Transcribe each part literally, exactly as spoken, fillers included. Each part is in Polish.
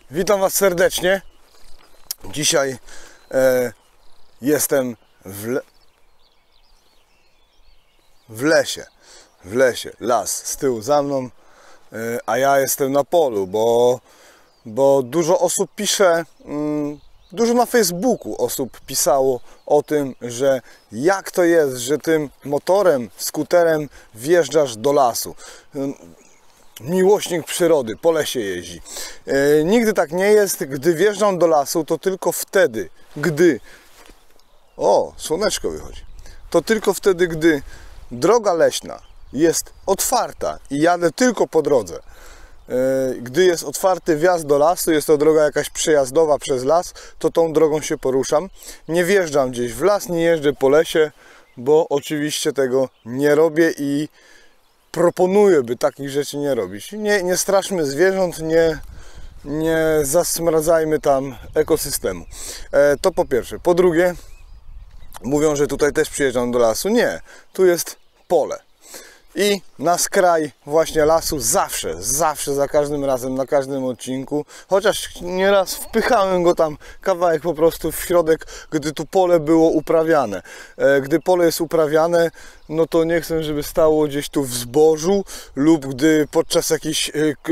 Witam Was serdecznie. Dzisiaj e, jestem w, le... w lesie. W lesie. Las z tyłu za mną, e, a ja jestem na polu, bo, bo dużo osób pisze, mm, dużo na Facebooku osób pisało o tym, że jak to jest, że tym motorem, skuterem wjeżdżasz do lasu. Miłośnik przyrody, po lesie jeździ. E, nigdy tak nie jest. Gdy wjeżdżam do lasu, to tylko wtedy, gdy... O, słoneczko wychodzi. To tylko wtedy, gdy droga leśna jest otwarta i jadę tylko po drodze. E, gdy jest otwarty wjazd do lasu, jest to droga jakaś przejazdowa przez las, to tą drogą się poruszam. Nie wjeżdżam gdzieś w las, nie jeżdżę po lesie, bo oczywiście tego nie robię i proponuję, by takich rzeczy nie robić. Nie, nie straszmy zwierząt, nie, nie zasmradzajmy tam ekosystemu. E, to po pierwsze. Po drugie, mówią, że tutaj też przyjeżdżam do lasu. Nie, tu jest pole. I na skraj właśnie lasu zawsze, zawsze, za każdym razem, na każdym odcinku, chociaż nieraz wpychałem go tam kawałek po prostu w środek, gdy tu pole było uprawiane. Gdy pole jest uprawiane, no to nie chcę, żeby stało gdzieś tu w zbożu lub gdy podczas jakichś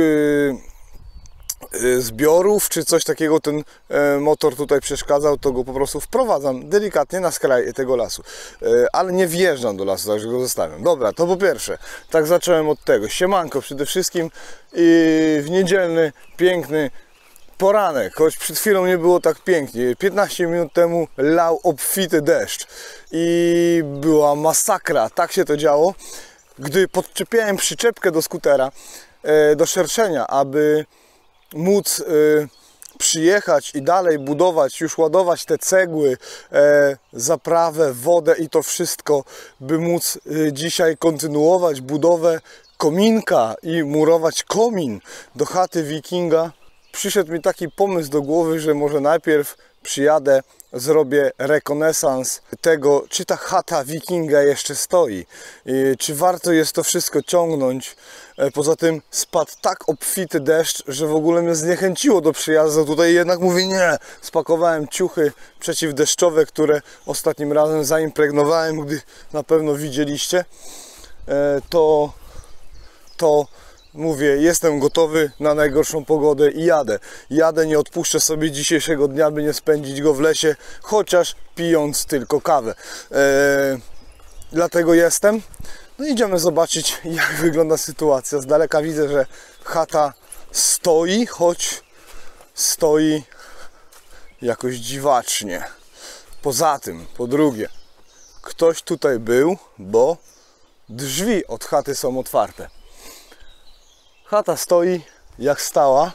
zbiorów czy coś takiego ten motor tutaj przeszkadzał, to go po prostu wprowadzam delikatnie na skraj tego lasu, ale nie wjeżdżam do lasu, także go zostawiam. Dobra, to po pierwsze, tak zacząłem od tego. Siemanko przede wszystkim i w niedzielny, piękny poranek, choć przed chwilą nie było tak pięknie. piętnaście minut temu lał obfity deszcz i była masakra, tak się to działo. Gdy podczepiałem przyczepkę do skutera, do szerszenia, aby móc y, przyjechać i dalej budować, już ładować te cegły, e, zaprawę, wodę i to wszystko, by móc y, dzisiaj kontynuować budowę kominka i murować komin do chaty wikinga. Przyszedł mi taki pomysł do głowy, że może najpierw przyjadę, zrobię rekonesans tego, czy ta chata wikinga jeszcze stoi, czy warto jest to wszystko ciągnąć. Poza tym spadł tak obfity deszcz, że w ogóle mnie zniechęciło do przyjazdu. Tutaj jednak mówię nie, spakowałem ciuchy przeciwdeszczowe, które ostatnim razem zaimpregnowałem, gdy na pewno widzieliście, to to mówię, jestem gotowy na najgorszą pogodę i jadę. Jadę, nie odpuszczę sobie dzisiejszego dnia, by nie spędzić go w lesie, chociaż pijąc tylko kawę. Eee, dlatego jestem. No idziemy zobaczyć, jak wygląda sytuacja. Z daleka widzę, że chata stoi, choć stoi jakoś dziwacznie. Poza tym, po drugie, ktoś tutaj był, bo drzwi od chaty są otwarte. Chata stoi jak stała.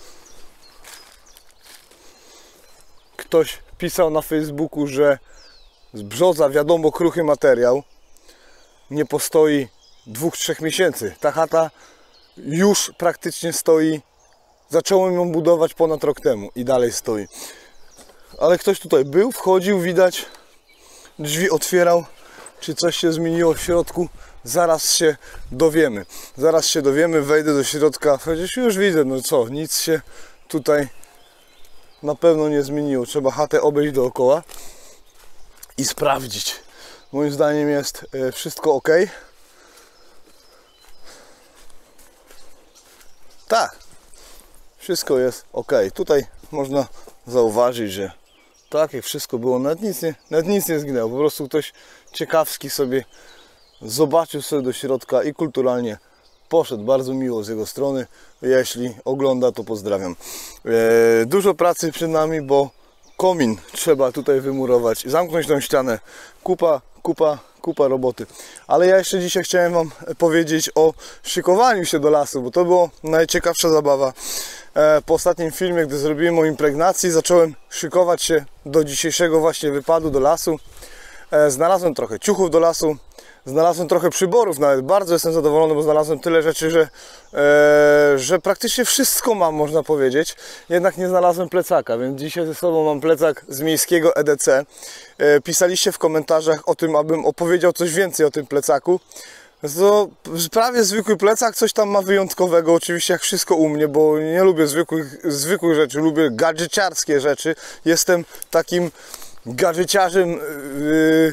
Ktoś pisał na Facebooku, że z brzoza wiadomo kruchy materiał. Nie postoi dwóch, trzech miesięcy. Ta chata już praktycznie stoi. Zacząłem ją budować ponad rok temu i dalej stoi. Ale ktoś tutaj był, wchodził, widać, drzwi otwierał. Czy coś się zmieniło w środku? Zaraz się dowiemy. Zaraz się dowiemy, wejdę do środka. Chociaż już widzę, no co, nic się tutaj na pewno nie zmieniło. Trzeba chatę obejść dookoła i sprawdzić. Moim zdaniem jest wszystko ok. Tak, wszystko jest ok. Tutaj można zauważyć, że tak jak wszystko było, nawet nic nie, nawet nic nie zginęło. Po prostu ktoś ciekawski sobie zobaczył sobie do środka i kulturalnie poszedł. Bardzo miło z jego strony. Jeśli ogląda, to pozdrawiam. Eee, dużo pracy przed nami, bo komin trzeba tutaj wymurować i zamknąć tą ścianę. Kupa, kupa, kupa roboty. Ale ja jeszcze dzisiaj chciałem Wam powiedzieć o szykowaniu się do lasu, bo to była najciekawsza zabawa. Eee, po ostatnim filmie, gdy zrobiłem o impregnacji, zacząłem szykować się do dzisiejszego właśnie wypadu do lasu. Eee, znalazłem trochę ciuchów do lasu. Znalazłem trochę przyborów, nawet bardzo jestem zadowolony, bo znalazłem tyle rzeczy, że, e, że praktycznie wszystko mam, można powiedzieć. Jednak nie znalazłem plecaka, więc dzisiaj ze sobą mam plecak z miejskiego E D C. E, pisaliście w komentarzach o tym, abym opowiedział coś więcej o tym plecaku. To prawie zwykły plecak, coś tam ma wyjątkowego, oczywiście jak wszystko u mnie, bo nie lubię zwykłych, zwykłych rzeczy, lubię gadżeciarskie rzeczy. Jestem takim gadżeciarzem, yy,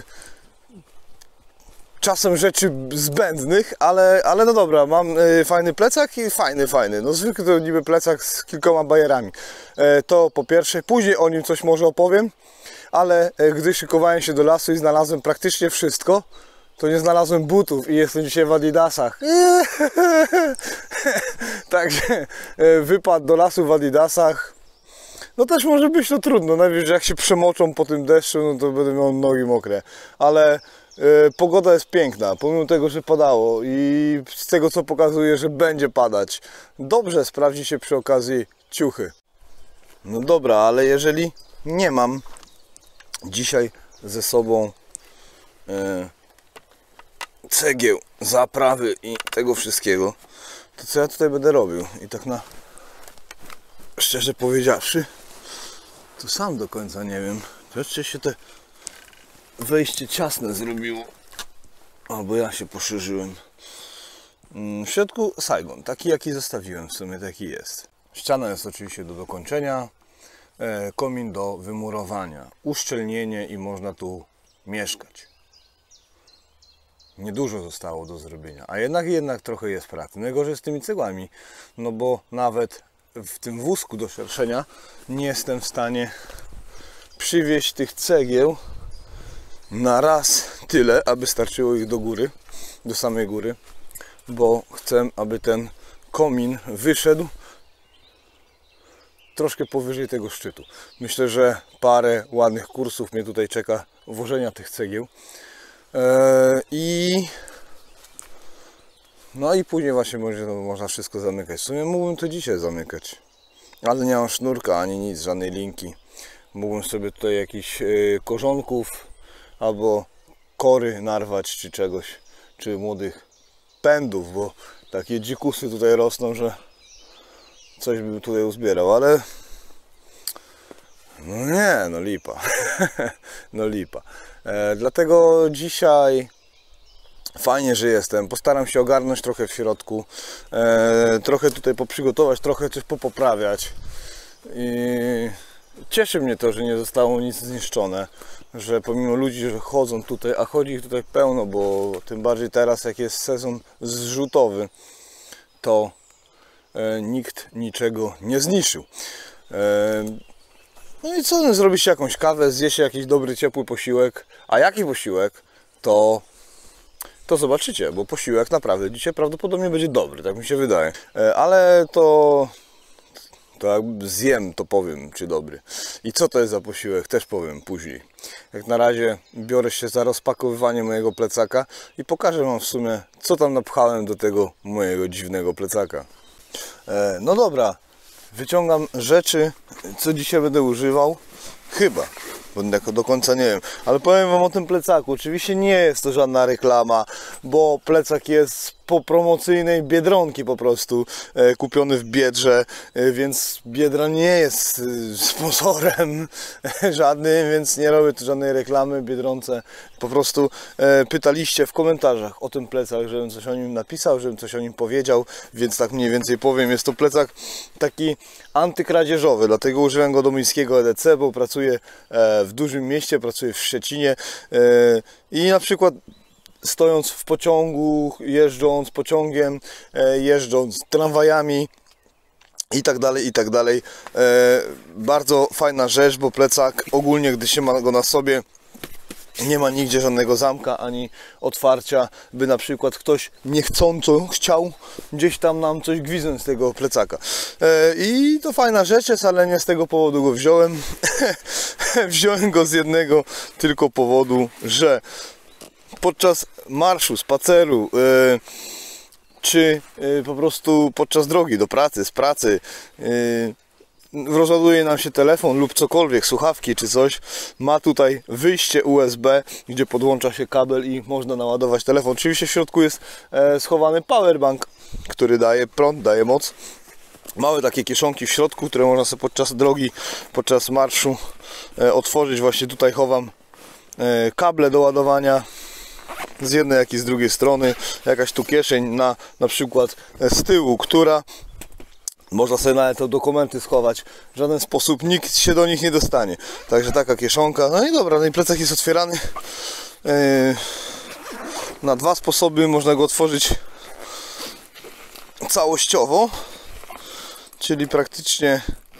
czasem rzeczy zbędnych, ale, ale no dobra, mam yy, fajny plecak i fajny, fajny. No zwykły to niby plecak z kilkoma bajerami. Yy, to po pierwsze, później o nim coś może opowiem, ale yy, gdy szykowałem się do lasu i znalazłem praktycznie wszystko, to nie znalazłem butów i jestem dzisiaj w adidasach. Także wypad do lasu w adidasach, no też może być to trudno. Najwyżej jak się przemoczą po tym deszczu, no to będę miał nogi mokre. Ale y, pogoda jest piękna, pomimo tego, że padało i z tego co pokazuje, że będzie padać. Dobrze sprawdzi się przy okazji ciuchy. No dobra, ale jeżeli nie mam dzisiaj ze sobą y, cegieł, zaprawy i tego wszystkiego, to co ja tutaj będę robił? I tak na szczerze powiedziawszy, to sam do końca nie wiem. Wreszcie się te wejście ciasne zrobiło, albo ja się poszerzyłem. W środku Saigon, taki jaki zostawiłem, w sumie taki jest. Ściana jest oczywiście do dokończenia, komin do wymurowania, uszczelnienie i można tu mieszkać. Niedużo zostało do zrobienia, a jednak jednak trochę jest pracy. Najgorzej z tymi cegłami, no bo nawet w tym wózku do szerszenia nie jestem w stanie przywieźć tych cegieł na raz tyle, aby starczyło ich do góry, do samej góry, bo chcę, aby ten komin wyszedł troszkę powyżej tego szczytu. Myślę, że parę ładnych kursów mnie tutaj czeka włożenia tych cegieł. I no i później właśnie może, no, można wszystko zamykać. W sumie mógłbym to dzisiaj zamykać, ale nie mam sznurka ani nic, żadnej linki. Mógłbym sobie tutaj jakichś yy, korzonków albo kory narwać czy czegoś, czy młodych pędów, bo takie dzikusy tutaj rosną, że coś bym tutaj uzbierał, ale no nie, no lipa. No lipa. E, dlatego dzisiaj fajnie, że jestem. Postaram się ogarnąć trochę w środku, e, trochę tutaj poprzygotować, trochę coś popoprawiać. I cieszy mnie to, że nie zostało nic zniszczone, że pomimo ludzi, że chodzą tutaj, a chodzi ich tutaj pełno, bo tym bardziej teraz jak jest sezon zrzutowy, to e, nikt niczego nie zniszczył. E, No i co, no, zrobi się jakąś kawę, zje się jakiś dobry, ciepły posiłek. A jaki posiłek, to, to zobaczycie, bo posiłek naprawdę dzisiaj prawdopodobnie będzie dobry, tak mi się wydaje. Ale to, to jak zjem, to powiem, czy dobry. I co to jest za posiłek, też powiem później. Jak na razie biorę się za rozpakowywanie mojego plecaka i pokażę wam w sumie, co tam napchałem do tego mojego dziwnego plecaka. No dobra. Wyciągam rzeczy, co dzisiaj będę używał. Chyba, bo do końca nie wiem. Ale powiem wam o tym plecaku. Oczywiście nie jest to żadna reklama, bo plecak jest po promocyjnej Biedronki po prostu, e, kupiony w Biedrze, e, więc Biedra nie jest e, sponsorem żadnym, więc nie robię tu żadnej reklamy Biedronce. Po prostu e, pytaliście w komentarzach o tym plecak, żebym coś o nim napisał, żebym coś o nim powiedział, więc tak mniej więcej powiem. Jest to plecak taki antykradzieżowy, dlatego użyłem go do miejskiego E D C, bo pracuję e, w dużym mieście, pracuję w Szczecinie e, i na przykład stojąc w pociągu, jeżdżąc pociągiem, jeżdżąc tramwajami i tak dalej, i tak dalej. Bardzo fajna rzecz, bo plecak ogólnie, gdy się ma go na sobie, nie ma nigdzie żadnego zamka ani otwarcia, by na przykład ktoś niechcąco chciał gdzieś tam nam coś gwizdnąć z tego plecaka. I to fajna rzecz jest, ale nie z tego powodu go wziąłem. Wziąłem go z jednego tylko powodu, że podczas marszu, spaceru, yy, czy yy, po prostu podczas drogi do pracy, z pracy, yy, rozładuje nam się telefon lub cokolwiek, słuchawki czy coś, ma tutaj wyjście U S B, gdzie podłącza się kabel i można naładować telefon. Oczywiście w środku jest e, schowany powerbank, który daje prąd, daje moc. Małe takie kieszonki w środku, które można sobie podczas drogi, podczas marszu e, otworzyć. Właśnie tutaj chowam e, kable do ładowania. z jednej jak i z drugiej strony. Jakaś tu kieszeń na, na przykład z tyłu, która można sobie nawet te dokumenty schować. W żaden sposób nikt się do nich nie dostanie. Także taka kieszonka. No i dobra, no i plecak jest otwierany yy, na dwa sposoby. Można go otworzyć całościowo, czyli praktycznie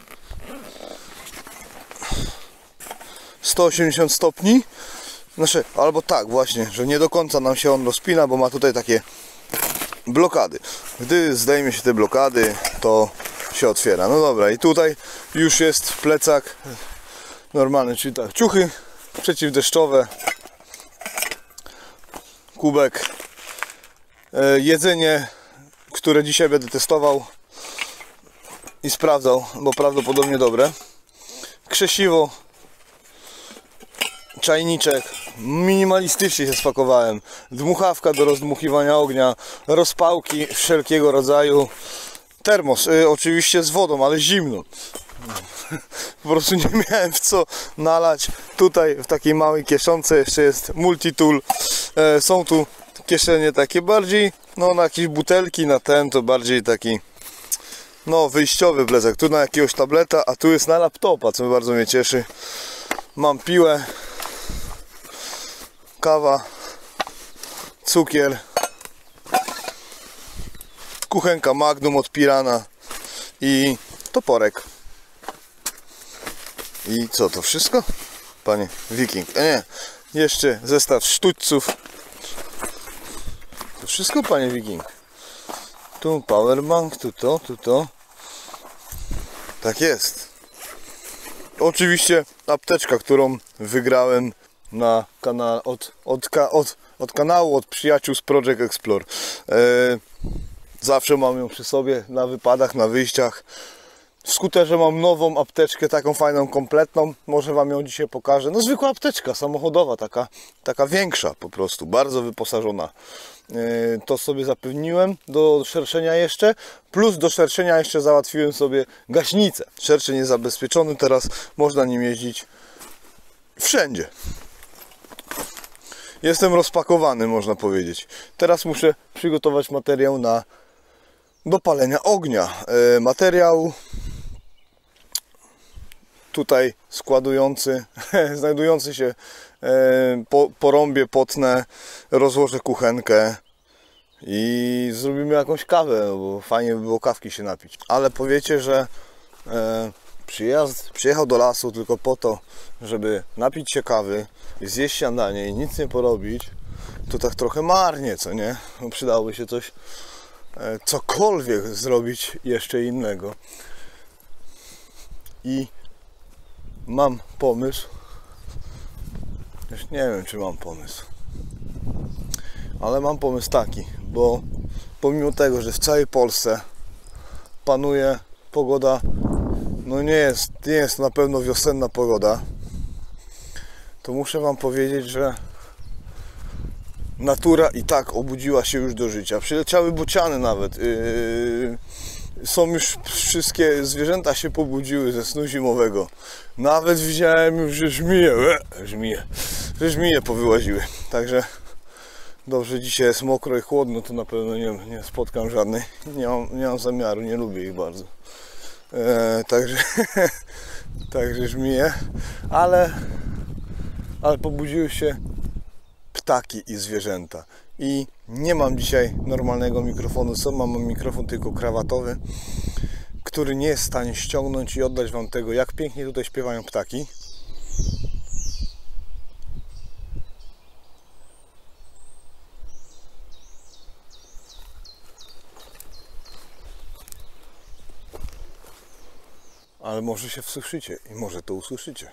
sto osiemdziesiąt stopni. Znaczy, albo tak właśnie, że nie do końca nam się on rozpina, bo ma tutaj takie blokady. Gdy zdejmie się te blokady, to się otwiera. No dobra, i tutaj już jest plecak normalny, czyli tak, ciuchy przeciwdeszczowe, kubek, e, jedzenie, które dzisiaj będę testował i sprawdzał, bo prawdopodobnie dobre, krzesiwo, czajniczek, minimalistycznie się spakowałem, dmuchawka do rozdmuchiwania ognia, rozpałki wszelkiego rodzaju, termos, y, oczywiście z wodą, ale zimno. Po prostu nie miałem w co nalać. Tutaj w takiej małej kieszonce jeszcze jest multitool. E, są tu kieszenie takie bardziej, no na jakieś butelki, na ten to bardziej taki, no wyjściowy plecak. Tu na jakiegoś tableta, a tu jest na laptopa, co bardzo mnie cieszy. Mam piłę, kawa, cukier, kuchenka Magnum od Pirana i toporek. I co, to wszystko? Panie Wiking. E nie, jeszcze zestaw sztućców. To wszystko, panie Wiking. Tu powerbank, tu to, tu to. Tak jest. Oczywiście apteczka, którą wygrałem na kanał od, od, od, od kanału, od przyjaciół z Project Explore. E, zawsze mam ją przy sobie na wypadach, na wyjściach. W skuterze mam nową apteczkę, taką fajną, kompletną. Może wam ją dzisiaj pokażę. No zwykła apteczka samochodowa, taka, taka większa po prostu, bardzo wyposażona. Yy, to sobie zapewniłem do szerszenia jeszcze. Plus do szerszenia jeszcze załatwiłem sobie gaśnicę. Szerszeń jest zabezpieczony, teraz można nim jeździć wszędzie. Jestem rozpakowany, można powiedzieć. Teraz muszę przygotować materiał na do palenia ognia. Yy, materiał tutaj składujący, znajdujący się po, po rąbie potnę, rozłożę kuchenkę i zrobimy jakąś kawę, bo fajnie by było kawki się napić. Ale powiecie, że e, przyjazd, przyjechał do lasu tylko po to, żeby napić się kawy, zjeść śniadanie i nic nie porobić, to tak trochę marnie, co nie? No, przydałoby się coś, e, cokolwiek zrobić jeszcze innego. I mam pomysł, już nie wiem, czy mam pomysł, ale mam pomysł taki, bo pomimo tego, że w całej Polsce panuje pogoda, no nie jest, nie jest na pewno wiosenna pogoda, to muszę wam powiedzieć, że natura i tak obudziła się już do życia. Przyleciały bociany nawet. Yy, są już wszystkie zwierzęta się pobudziły ze snu zimowego. Nawet widziałem już, że żmije, e, żmije, że żmije powyłaziły. Także dobrze, dzisiaj jest mokro i chłodno, to na pewno nie, nie spotkam żadnej. Nie mam, nie mam zamiaru, nie lubię ich bardzo. E, także, także żmije, ale, ale pobudziły się ptaki i zwierzęta. I nie mam dzisiaj normalnego mikrofonu, co mam, mam mikrofon tylko krawatowy, który nie jest w stanie ściągnąć i oddać wam tego, jak pięknie tutaj śpiewają ptaki. Ale może się wsłyszycie i może to usłyszycie.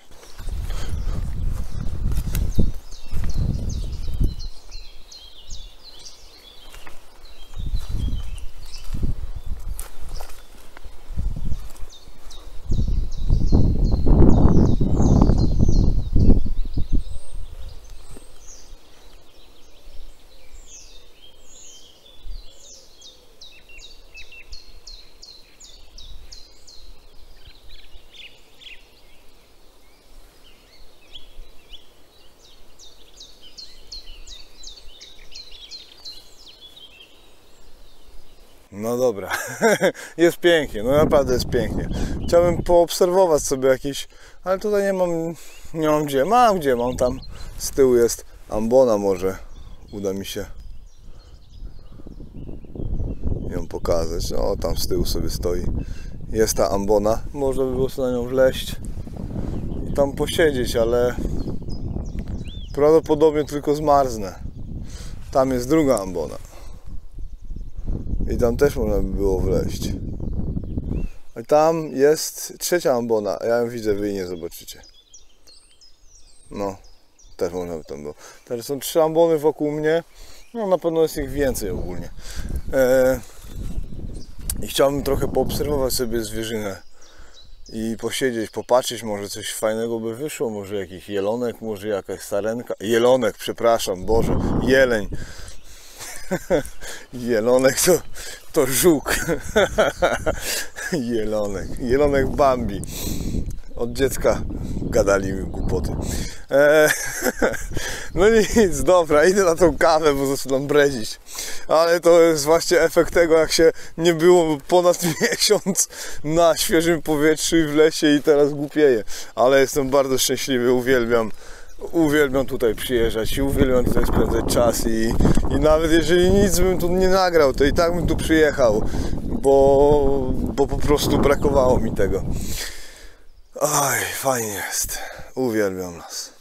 No dobra, jest pięknie, no naprawdę jest pięknie. Chciałbym poobserwować sobie jakieś, ale tutaj nie mam, nie mam gdzie, mam gdzie, mam tam, z tyłu jest ambona, może uda mi się ją pokazać. No tam z tyłu sobie stoi, jest ta ambona, można by było sobie na nią wleźć i tam posiedzieć, ale prawdopodobnie tylko zmarznę. Tam jest druga ambona i tam też można by było wleźć. I tam jest trzecia ambona, ja ją widzę, wy jej nie zobaczycie. No, też można by tam było. Teraz są trzy ambony wokół mnie, no na pewno jest ich więcej ogólnie. Eee, I chciałbym trochę poobserwować sobie zwierzynę i posiedzieć, popatrzeć, może coś fajnego by wyszło, może jakiś jelonek, może jakaś sarenka. Jelonek, przepraszam, Boże, jeleń. Jelonek to, to żuk. Jelonek, jelonek Bambi. Od dziecka gadali mi głupoty. Eee, no nic, dobra, idę na tą kawę, bo zaczynam bredzić. Ale to jest właśnie efekt tego, jak się nie było ponad miesiąc na świeżym powietrzu i w lesie i teraz głupieję. Ale jestem bardzo szczęśliwy, uwielbiam. Uwielbiam tutaj przyjeżdżać i uwielbiam tutaj spędzać czas i, i nawet jeżeli nic bym tu nie nagrał, to i tak bym tu przyjechał, bo, bo po prostu brakowało mi tego. Oj, fajnie jest. Uwielbiam las.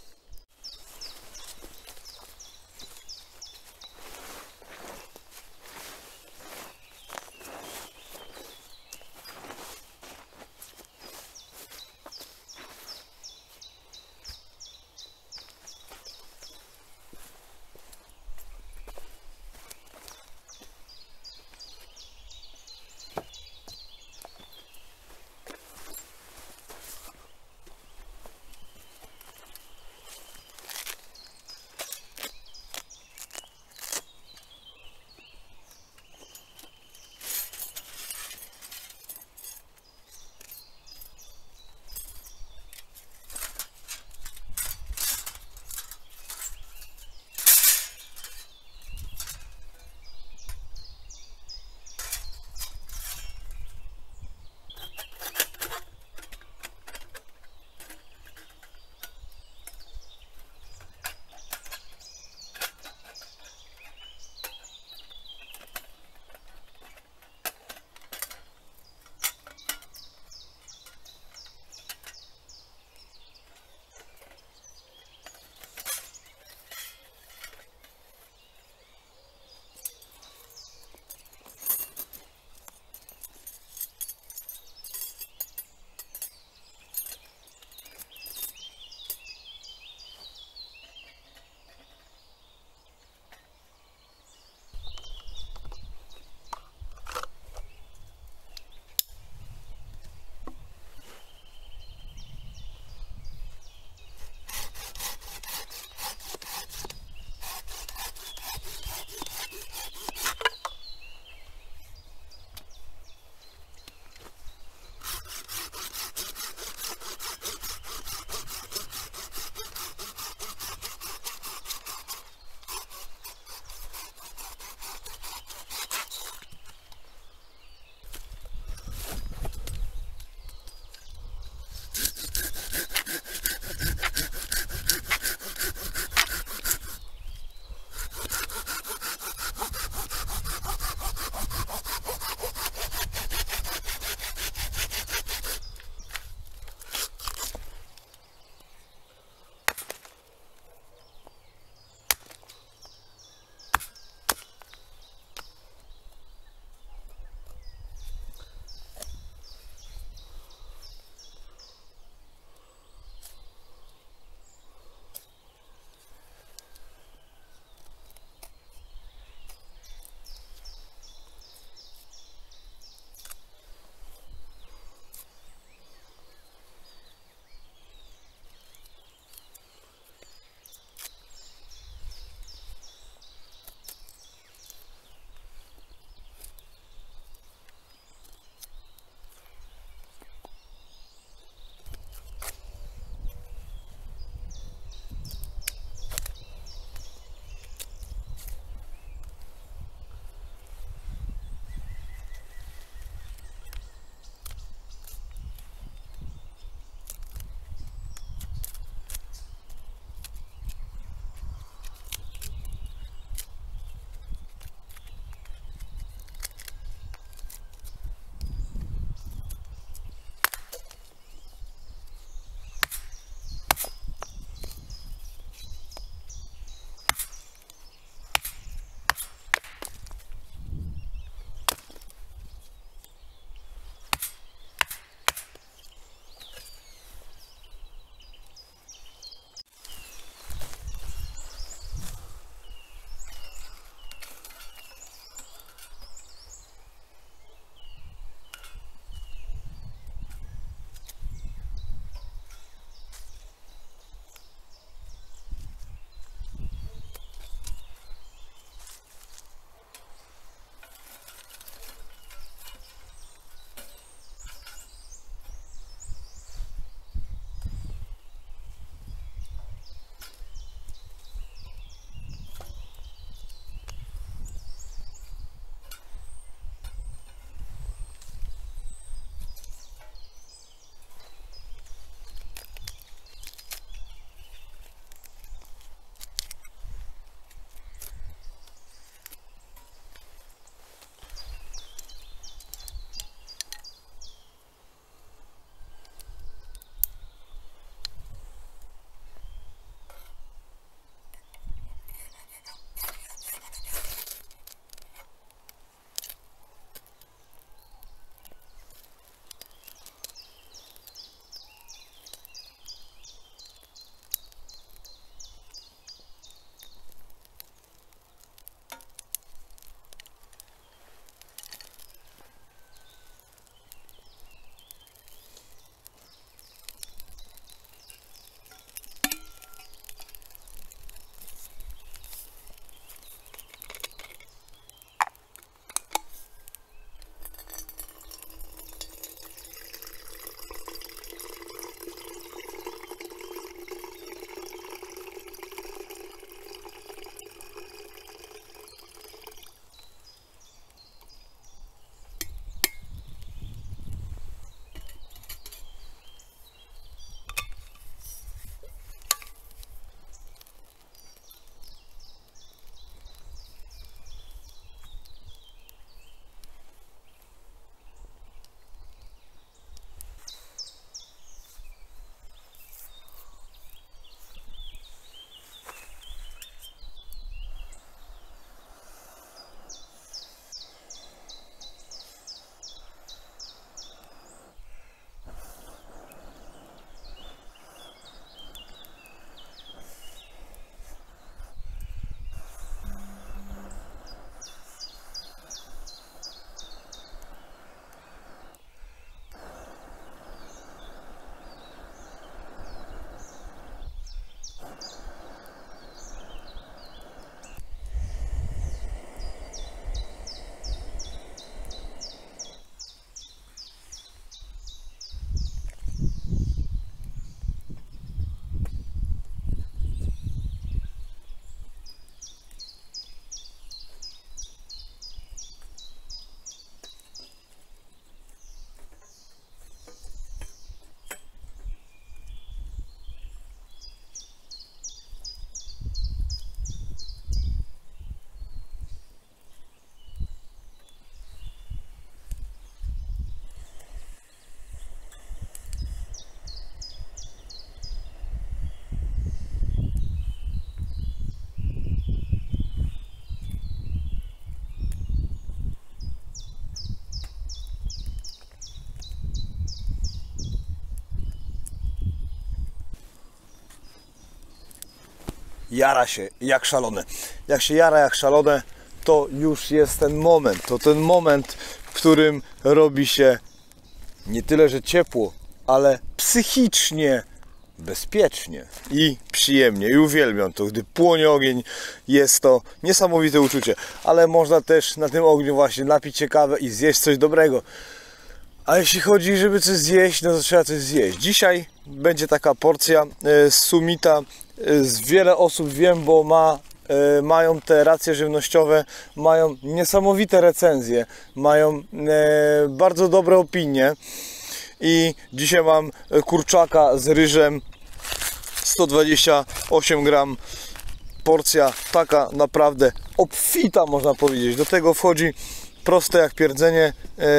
jara się jak szalone. Jak się jara jak szalone, to już jest ten moment. To ten moment, w którym robi się nie tyle, że ciepło, ale psychicznie bezpiecznie i przyjemnie. I uwielbiam to, gdy płonie ogień. Jest to niesamowite uczucie. Ale można też na tym ogniu właśnie napić się kawę i zjeść coś dobrego. A jeśli chodzi, żeby coś zjeść, no to trzeba coś zjeść. Dzisiaj będzie taka porcja z Summita. Z wiele osób wiem, bo ma, mają te racje żywnościowe, mają niesamowite recenzje, mają bardzo dobre opinie. I dzisiaj mam kurczaka z ryżem, sto dwadzieścia osiem gram. Porcja taka naprawdę obfita, można powiedzieć. Do tego wchodzi proste jak pierdzenie,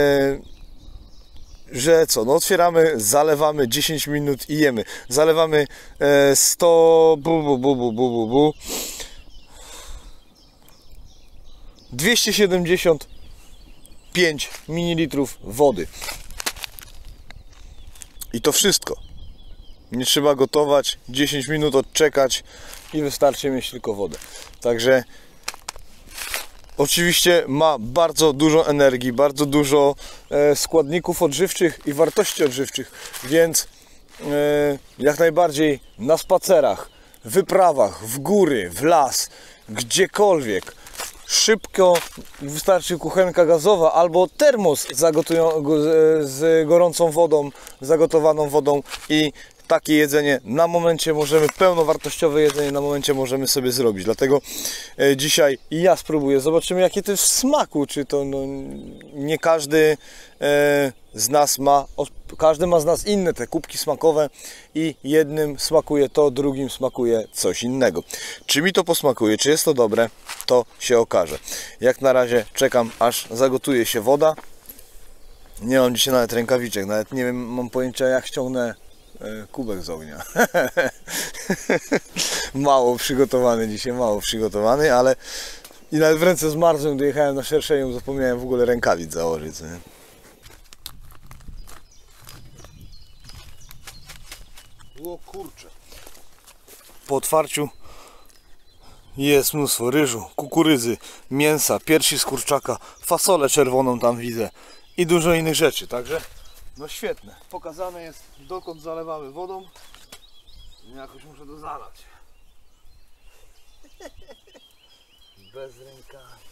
że co, no otwieramy, zalewamy dziesięć minut i jemy. Zalewamy sto, bu, bu, bu, bu, bu, bu, dwieście siedemdziesiąt pięć mililitrów wody. I to wszystko. Nie trzeba gotować, dziesięć minut odczekać i wystarczy mieć tylko wodę. Także oczywiście ma bardzo dużo energii, bardzo dużo e, składników odżywczych i wartości odżywczych, więc e, jak najbardziej na spacerach, wyprawach, w góry, w las, gdziekolwiek szybko wystarczy kuchenka gazowa albo termos zagotują, z gorącą wodą, zagotowaną wodą i takie jedzenie na momencie możemy, pełnowartościowe jedzenie na momencie możemy sobie zrobić. Dlatego dzisiaj ja spróbuję. Zobaczymy, jakie to jest w smaku. Czy to no, nie każdy z nas ma, każdy ma z nas inne te kubki smakowe i jednym smakuje to, drugim smakuje coś innego. Czy mi to posmakuje, czy jest to dobre, to się okaże. Jak na razie czekam, aż zagotuje się woda. Nie mam dzisiaj nawet rękawiczek, nawet nie wiem, mam pojęcia, jak ściągnę kubek z ognia. Mało przygotowany dzisiaj, mało przygotowany, ale i nawet w ręce zmarzłem, gdy jechałem na szerszeniu, zapomniałem w ogóle rękawic założyć. Nie? O kurczę. Po otwarciu jest mnóstwo ryżu, kukurydzy, mięsa, piersi z kurczaka, fasolę czerwoną tam widzę i dużo innych rzeczy, także no świetne. Pokazane jest, dokąd zalewamy wodą. Jakoś muszę to zalać. Bez rękawic.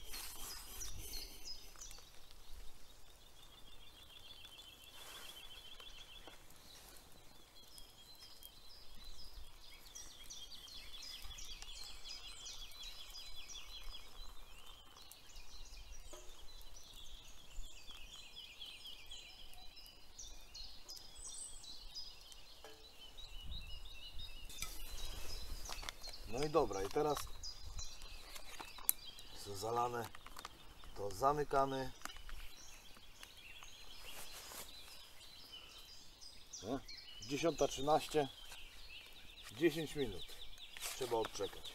No i dobra, i teraz co zalane, to zamykamy. dziesiąta trzynaście, dziesięć minut trzeba odczekać.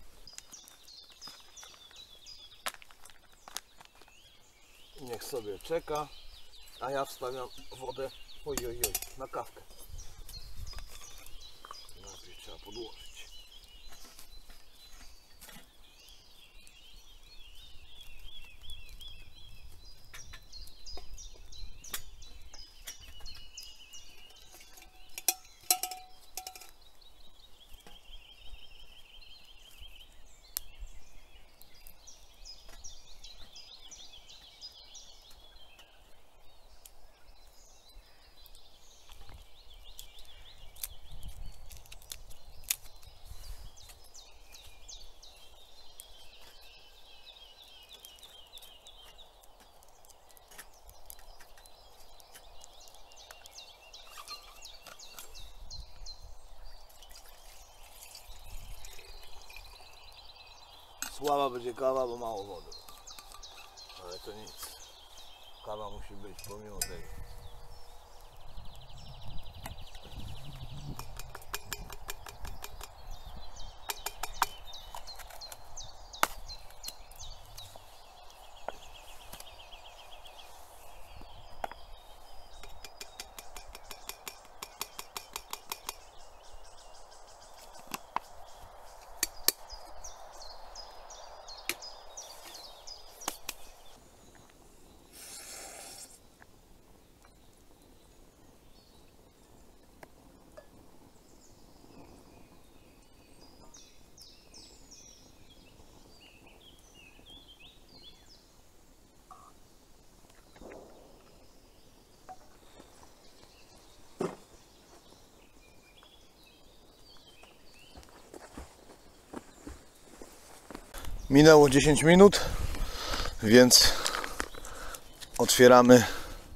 Niech sobie czeka, a ja wstawiam wodę oj, oj, oj, na kawkę. Najpierw trzeba podłożyć. Słaba będzie kawa, bo mało wody. Ale to nic. Kawa musi być pomimo tego. Minęło dziesięć minut, więc otwieramy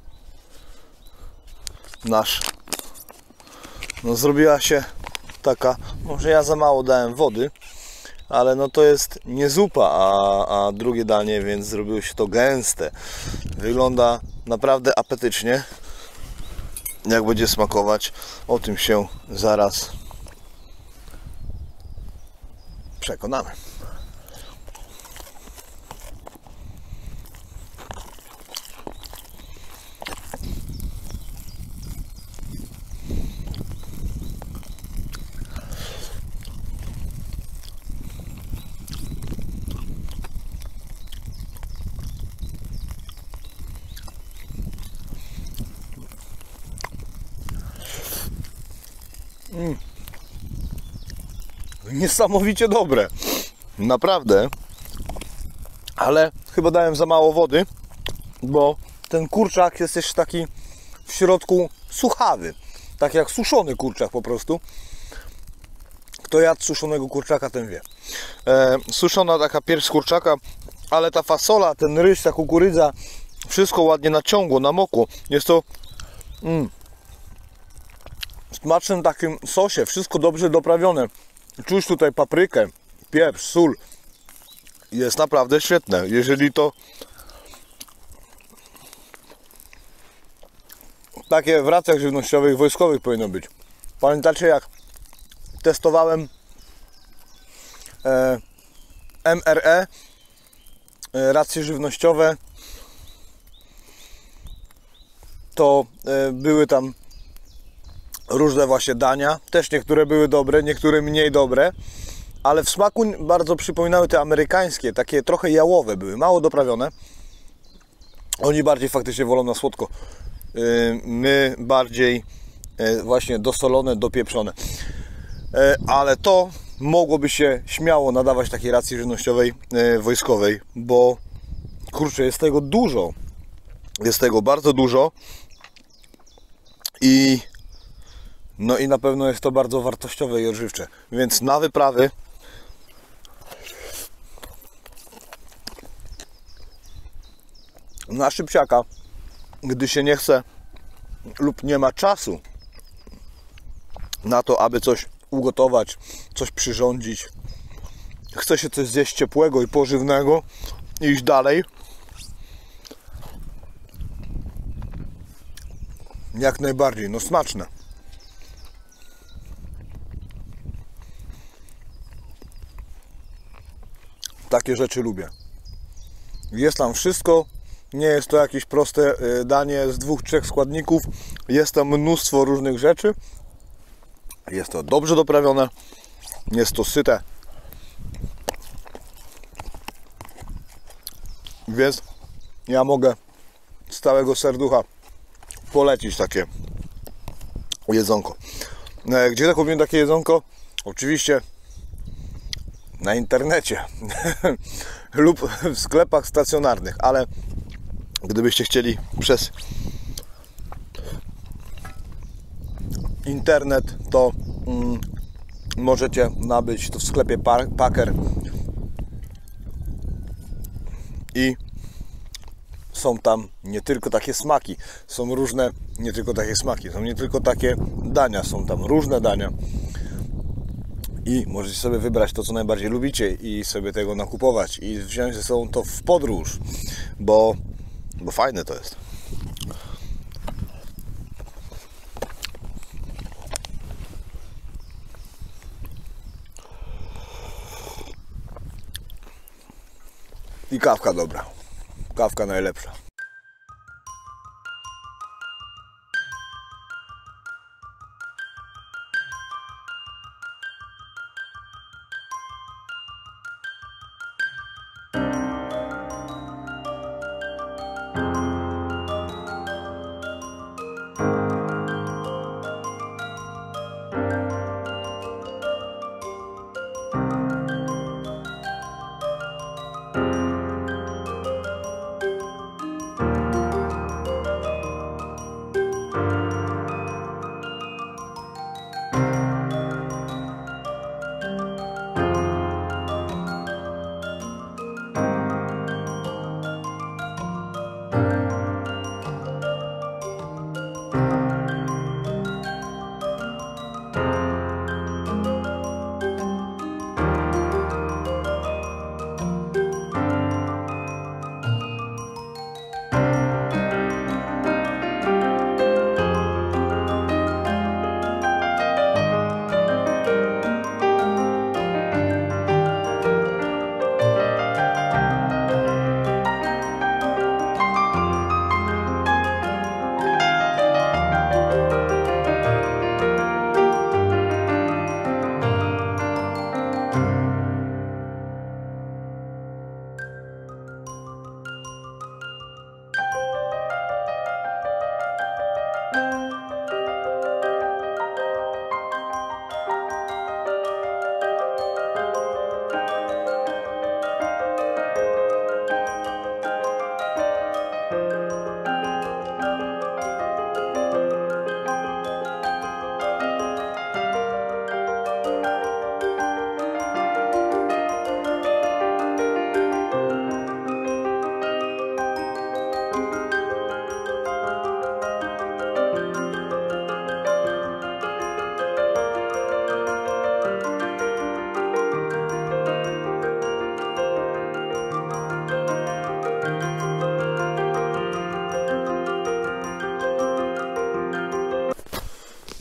nasz. No zrobiła się taka, może ja za mało dałem wody, ale no to jest nie zupa, a, a drugie danie, więc zrobiło się to gęste. Wygląda naprawdę apetycznie. Jak będzie smakować, o tym się zaraz przekonamy. Mm. Niesamowicie dobre, naprawdę, ale chyba dałem za mało wody, bo ten kurczak jest też taki w środku suchawy, tak jak suszony kurczak po prostu. Kto jadł suszonego kurczaka, ten wie. E, suszona taka pierś z kurczaka, ale ta fasola, ten ryż, ta kukurydza, wszystko ładnie naciągło, namokło. Jest to mm, w smacznym takim sosie, wszystko dobrze doprawione. Czuć tutaj paprykę, pieprz, sól. Jest naprawdę świetne. Jeżeli to takie w racjach żywnościowych wojskowych powinno być. Pamiętacie, jak testowałem e, M R E, e, racje żywnościowe, to e, były tam różne właśnie dania, też niektóre były dobre, niektóre mniej dobre, ale w smaku bardzo przypominały te amerykańskie, takie trochę jałowe były, mało doprawione. Oni bardziej faktycznie wolą na słodko, my bardziej właśnie dosolone, dopieprzone. Ale to mogłoby się śmiało nadawać takiej racji żywnościowej wojskowej, bo kurczę, jest tego dużo, jest tego bardzo dużo i no i na pewno jest to bardzo wartościowe i odżywcze, więc na wyprawy na szybciaka, gdy się nie chce lub nie ma czasu na to, aby coś ugotować, coś przyrządzić, chce się coś zjeść ciepłego i pożywnego i iść dalej, jak najbardziej, no smaczne. Takie rzeczy lubię. Jest tam wszystko. Nie jest to jakieś proste danie z dwóch, trzech składników. Jest tam mnóstwo różnych rzeczy. Jest to dobrze doprawione. Jest to syte. Więc ja mogę z całego serducha polecić takie jedzonko. Gdzie tak powiem takie jedzonko? Oczywiście na internecie lub w sklepach stacjonarnych, ale gdybyście chcieli przez internet, to mm, możecie nabyć to w sklepie Packer i są tam nie tylko takie smaki, są różne, nie tylko takie smaki, są nie tylko takie dania, są tam różne dania i możecie sobie wybrać to, co najbardziej lubicie i sobie tego nakupować i wziąć ze sobą to w podróż, bo, bo fajne to jest. I kawka dobra, kawka najlepsza.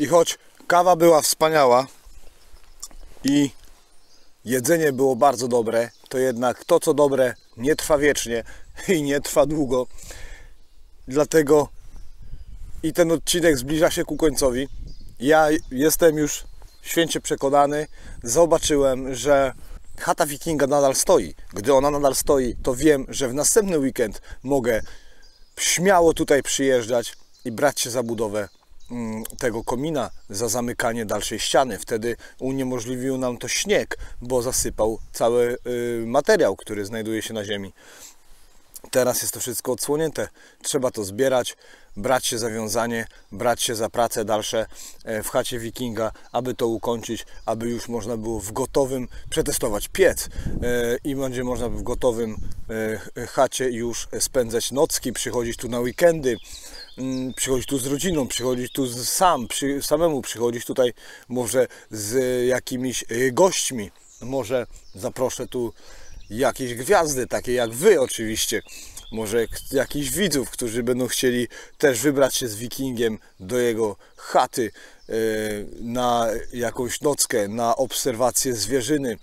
choć kawa była wspaniała i jedzenie było bardzo dobre, to jednak to, co dobre, nie trwa wiecznie i nie trwa długo. Dlatego i ten odcinek zbliża się ku końcowi. Ja jestem już święcie przekonany. Zobaczyłem, że chata Wikinga nadal stoi. Gdy ona nadal stoi, to wiem, że w następny weekend mogę śmiało tutaj przyjeżdżać i brać się za budowę tego komina, za zamykanie dalszej ściany. Wtedy uniemożliwił nam to śnieg, bo zasypał cały materiał, który znajduje się na ziemi. Teraz jest to wszystko odsłonięte. Trzeba to zbierać, brać się za wiązanie, brać się za prace dalsze w chacie Wikinga, aby to ukończyć, aby już można było w gotowym przetestować piec i będzie można w gotowym chacie już spędzać nocki, przychodzić tu na weekendy, przychodzić tu z rodziną, przychodzić tu sam, przy, samemu przychodzić tutaj może z jakimiś gośćmi. Może zaproszę tu jakieś gwiazdy, takie jak Wy oczywiście. Może jakichś widzów, którzy będą chcieli też wybrać się z Wikingiem do jego chaty na jakąś nockę, na obserwację zwierzyny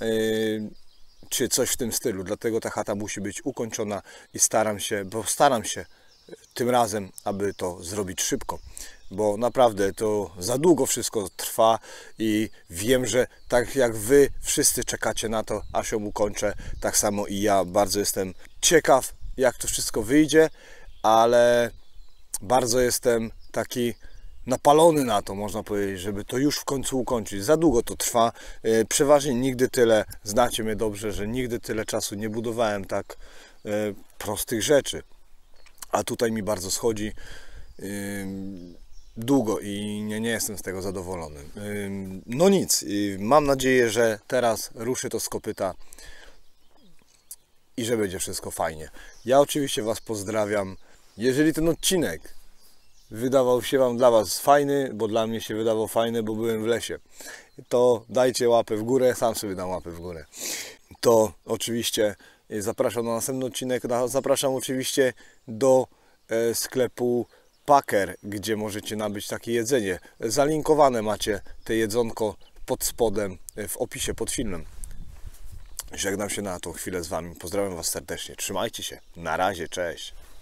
czy coś w tym stylu. Dlatego ta chata musi być ukończona i staram się, bo staram się tym razem, aby to zrobić szybko, bo naprawdę to za długo wszystko trwa i wiem, że tak jak Wy wszyscy czekacie na to, aż ją ukończę, tak samo i ja bardzo jestem ciekaw, jak to wszystko wyjdzie, ale bardzo jestem taki napalony na to, można powiedzieć, żeby to już w końcu ukończyć. Za długo to trwa, przeważnie nigdy tyle, znacie mnie dobrze, że nigdy tyle czasu nie budowałem tak prostych rzeczy. A tutaj mi bardzo schodzi yy, długo i nie, nie jestem z tego zadowolony. Yy, no nic, yy, mam nadzieję, że teraz ruszy to z kopyta i że będzie wszystko fajnie. Ja oczywiście Was pozdrawiam. Jeżeli ten odcinek wydawał się Wam dla Was fajny, bo dla mnie się wydawał fajny, bo byłem w lesie, to dajcie łapę w górę, sam sobie dam łapę w górę. To oczywiście zapraszam na następny odcinek. Zapraszam oczywiście do sklepu Packer, gdzie możecie nabyć takie jedzenie. Zalinkowane macie te jedzonko pod spodem w opisie pod filmem. Żegnam się na tą chwilę z Wami. Pozdrawiam Was serdecznie. Trzymajcie się. Na razie. Cześć.